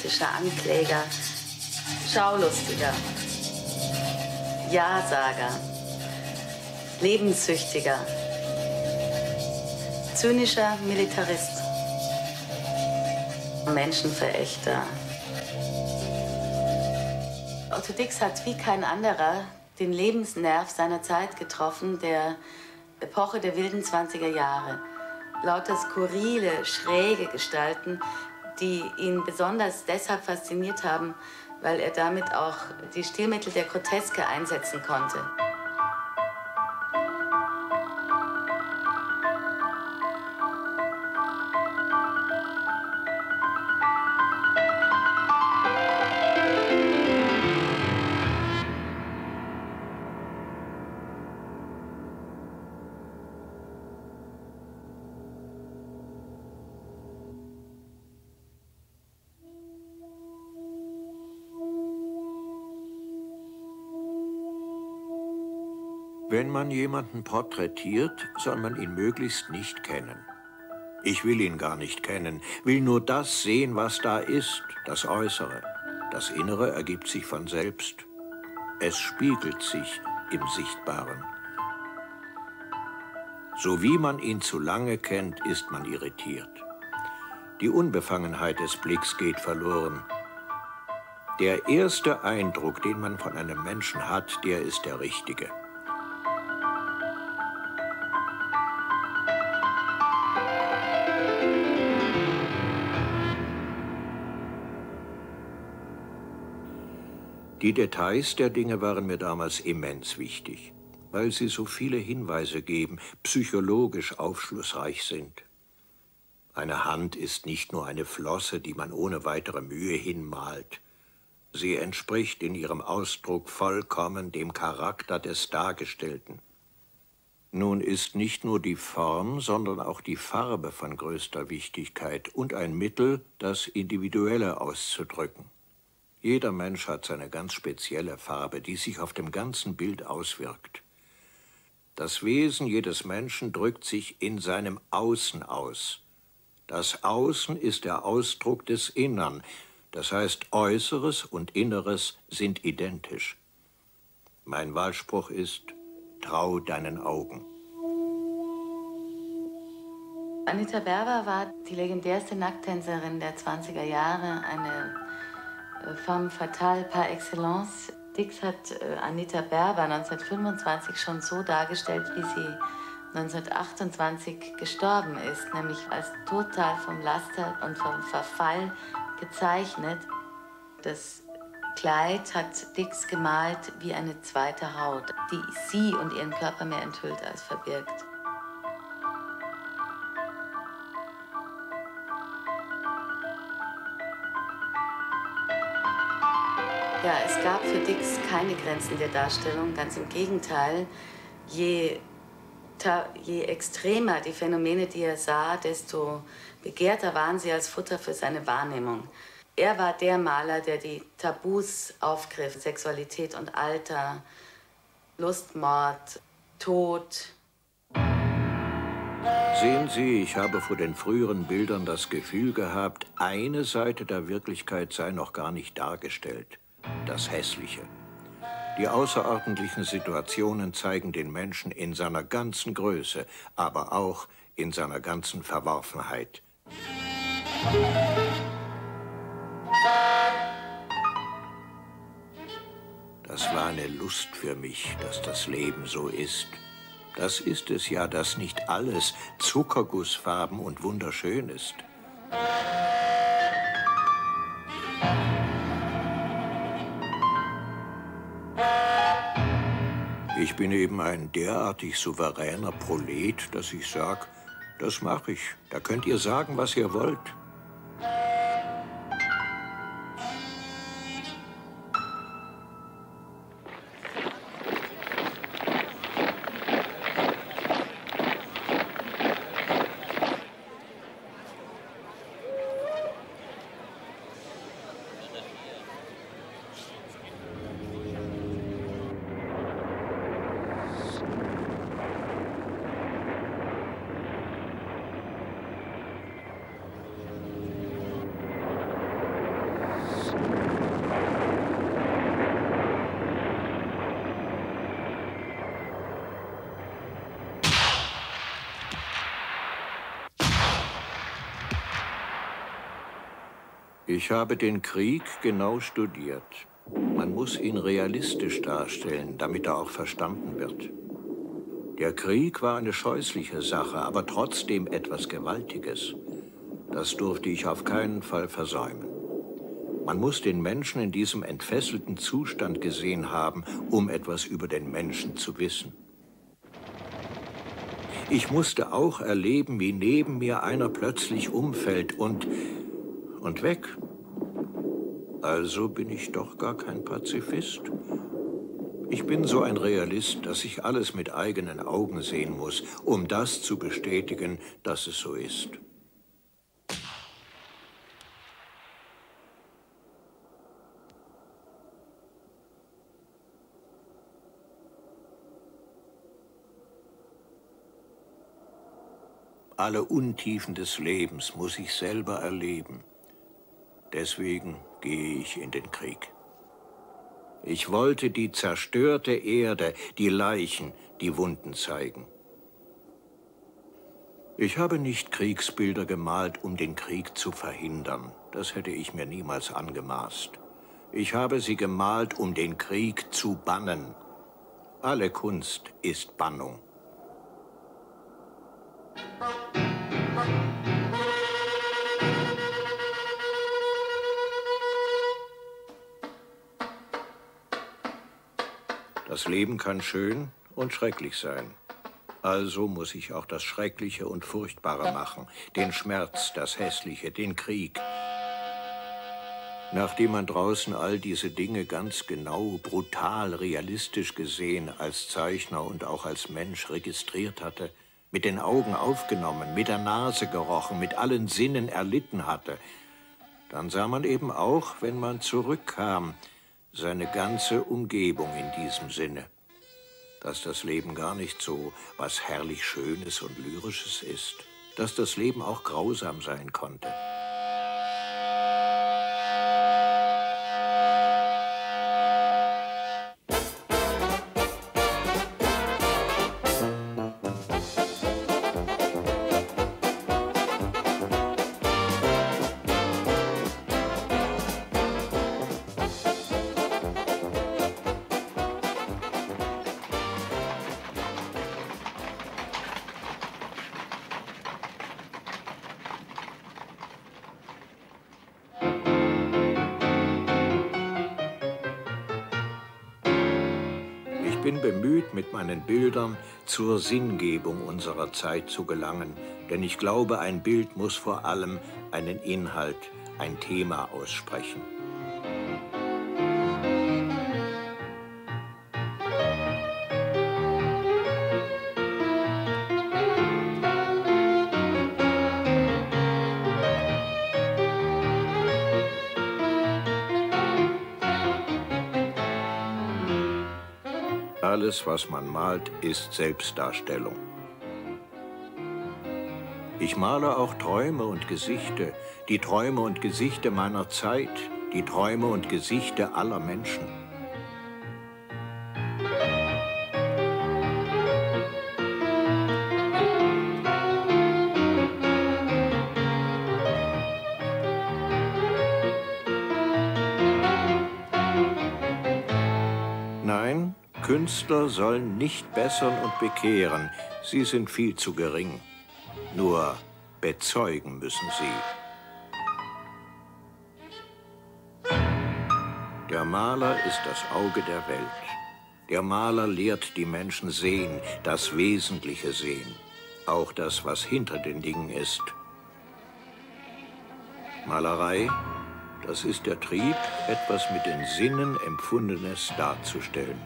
politischer Ankläger, Schaulustiger, Ja-Sager, Lebenssüchtiger, zynischer Militarist, Menschenverächter. Otto Dix hat wie kein anderer den Lebensnerv seiner Zeit getroffen, der Epoche der wilden 20er Jahre. Lauter skurrile, schräge Gestalten, die ihn besonders deshalb fasziniert haben, weil er damit auch die Stilmittel der Groteske einsetzen konnte. Wenn man jemanden porträtiert, soll man ihn möglichst nicht kennen. Ich will ihn gar nicht kennen, will nur das sehen, was da ist, das Äußere. Das Innere ergibt sich von selbst. Es spiegelt sich im Sichtbaren. So wie man ihn zu lange kennt, ist man irritiert. Die Unbefangenheit des Blicks geht verloren. Der erste Eindruck, den man von einem Menschen hat, der ist der richtige. Die Details der Dinge waren mir damals immens wichtig, weil sie so viele Hinweise geben, psychologisch aufschlussreich sind. Eine Hand ist nicht nur eine Flosse, die man ohne weitere Mühe hinmalt. Sie entspricht in ihrem Ausdruck vollkommen dem Charakter des Dargestellten. Nun ist nicht nur die Form, sondern auch die Farbe von größter Wichtigkeit und ein Mittel, das Individuelle auszudrücken. Jeder Mensch hat seine ganz spezielle Farbe, die sich auf dem ganzen Bild auswirkt. Das Wesen jedes Menschen drückt sich in seinem Außen aus. Das Außen ist der Ausdruck des Innern, das heißt, Äußeres und Inneres sind identisch. Mein Wahlspruch ist: Trau deinen Augen. Anita Berber war die legendärste Nackttänzerin der 20er Jahre, eine femme fatale par excellence. Dix hat Anita Berber 1925 schon so dargestellt, wie sie 1928 gestorben ist, nämlich als total vom Laster und vom Verfall gezeichnet. Das Kleid hat Dix gemalt wie eine zweite Haut, die sie und ihren Körper mehr enthüllt als verbirgt. Ja, es gab für Dix keine Grenzen der Darstellung, ganz im Gegenteil. Je extremer die Phänomene, die er sah, desto begehrter waren sie als Futter für seine Wahrnehmung. Er war der Maler, der die Tabus aufgriff: Sexualität und Alter, Lustmord, Tod. Sehen Sie, ich habe vor den früheren Bildern das Gefühl gehabt, eine Seite der Wirklichkeit sei noch gar nicht dargestellt: das Hässliche. Die außerordentlichen Situationen zeigen den Menschen in seiner ganzen Größe, aber auch in seiner ganzen Verworfenheit. Das war eine Lust für mich, dass das Leben so ist. Das ist es ja, dass nicht alles Zuckergussfarben und wunderschön ist. Ich bin eben ein derartig souveräner Prolet, dass ich sag, das mache ich. Da könnt ihr sagen, was ihr wollt. Ich habe den Krieg genau studiert. Man muss ihn realistisch darstellen, damit er auch verstanden wird. Der Krieg war eine scheußliche Sache, aber trotzdem etwas Gewaltiges. Das durfte ich auf keinen Fall versäumen. Man muss den Menschen in diesem entfesselten Zustand gesehen haben, um etwas über den Menschen zu wissen. Ich musste auch erleben, wie neben mir einer plötzlich umfällt und weg. Also bin ich doch gar kein Pazifist. Ich bin so ein Realist, dass ich alles mit eigenen Augen sehen muss, um das zu bestätigen, dass es so ist. Alle Untiefen des Lebens muss ich selber erleben. Deswegen gehe ich in den Krieg. Ich wollte die zerstörte Erde, die Leichen, die Wunden zeigen. Ich habe nicht Kriegsbilder gemalt, um den Krieg zu verhindern. Das hätte ich mir niemals angemaßt. Ich habe sie gemalt, um den Krieg zu bannen. Alle Kunst ist Bannung. Das Leben kann schön und schrecklich sein. Also muss ich auch das Schreckliche und Furchtbare machen, den Schmerz, das Hässliche, den Krieg. Nachdem man draußen all diese Dinge ganz genau, brutal, realistisch gesehen, als Zeichner und auch als Mensch registriert hatte, mit den Augen aufgenommen, mit der Nase gerochen, mit allen Sinnen erlitten hatte, dann sah man eben auch, wenn man zurückkam, seine ganze Umgebung in diesem Sinne. Dass das Leben gar nicht so was herrlich Schönes und Lyrisches ist. Dass das Leben auch grausam sein konnte. Ich bin bemüht, mit meinen Bildern zur Sinngebung unserer Zeit zu gelangen. Denn ich glaube, ein Bild muss vor allem einen Inhalt, ein Thema aussprechen. Alles, was man malt, ist Selbstdarstellung. Ich male auch Träume und Gesichter, die Träume und Gesichter meiner Zeit, die Träume und Gesichter aller Menschen. Nein, Künstler sollen nicht bessern und bekehren, sie sind viel zu gering. Nur bezeugen müssen sie. Der Maler ist das Auge der Welt. Der Maler lehrt die Menschen sehen, das Wesentliche sehen, auch das, was hinter den Dingen ist. Malerei, das ist der Trieb, etwas mit den Sinnen Empfundenes darzustellen.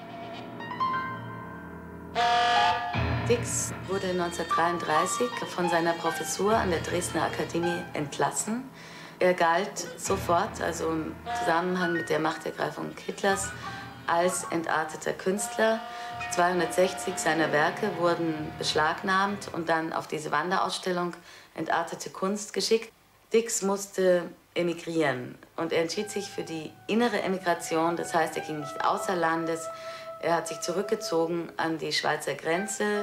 Dix wurde 1933 von seiner Professur an der Dresdner Akademie entlassen. Er galt sofort, also im Zusammenhang mit der Machtergreifung Hitlers, als entarteter Künstler. 260 seiner Werke wurden beschlagnahmt und dann auf diese Wanderausstellung Entartete Kunst geschickt. Dix musste emigrieren und er entschied sich für die innere Emigration, das heißt, er ging nicht außer Landes. Er hat sich zurückgezogen an die Schweizer Grenze.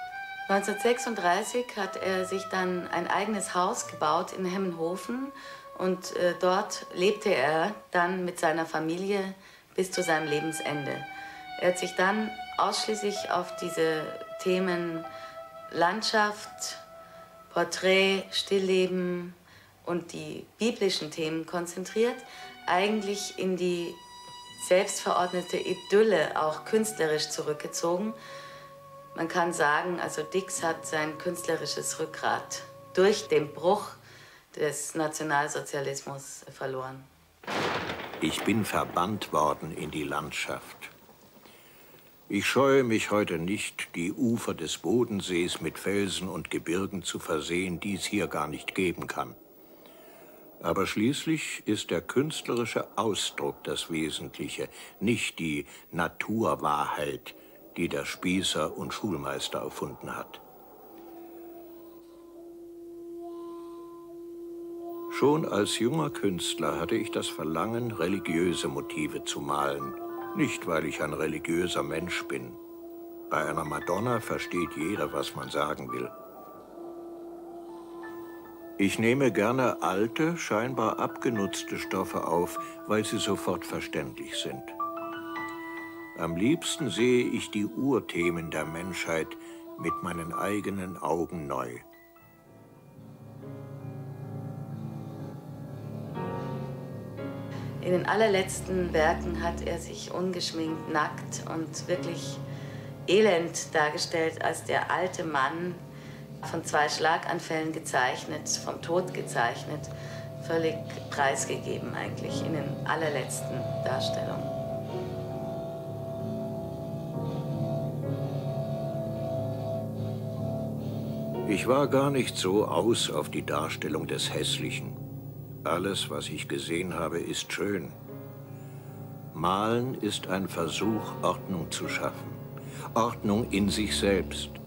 1936 hat er sich dann ein eigenes Haus gebaut in Hemmenhofen Und dort lebte er dann mit seiner Familie bis zu seinem Lebensende. Er hat sich dann ausschließlich auf diese Themen Landschaft, Porträt, Stillleben und die biblischen Themen konzentriert, eigentlich in die selbstverordnete Idylle auch künstlerisch zurückgezogen. Man kann sagen, also Dix hat sein künstlerisches Rückgrat durch den Bruch des Nationalsozialismus verloren. Ich bin verbannt worden in die Landschaft. Ich scheue mich heute nicht, die Ufer des Bodensees mit Felsen und Gebirgen zu versehen, die es hier gar nicht geben kann. Aber schließlich ist der künstlerische Ausdruck das Wesentliche, nicht die Naturwahrheit, die der Spießer und Schulmeister erfunden hat. Schon als junger Künstler hatte ich das Verlangen, religiöse Motive zu malen. Nicht, weil ich ein religiöser Mensch bin. Bei einer Madonna versteht jeder, was man sagen will. Ich nehme gerne alte, scheinbar abgenutzte Stoffe auf, weil sie sofort verständlich sind. Am liebsten sehe ich die Urthemen der Menschheit mit meinen eigenen Augen neu. In den allerletzten Werken hat er sich ungeschminkt, nackt und wirklich elend dargestellt als der alte Mann, von 2 Schlaganfällen gezeichnet, vom Tod gezeichnet, völlig preisgegeben eigentlich in den allerletzten Darstellungen. Ich war gar nicht so aus auf die Darstellung des Hässlichen. Alles, was ich gesehen habe, ist schön. Malen ist ein Versuch, Ordnung zu schaffen. Ordnung in sich selbst.